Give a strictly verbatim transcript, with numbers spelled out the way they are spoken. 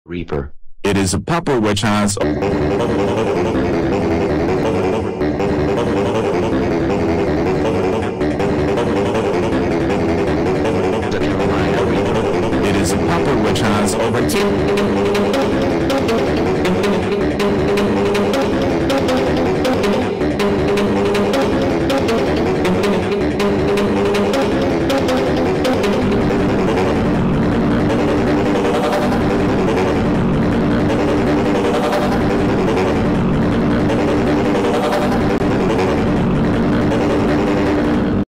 Reaper. It is a pepper which has It is a pepper which has over two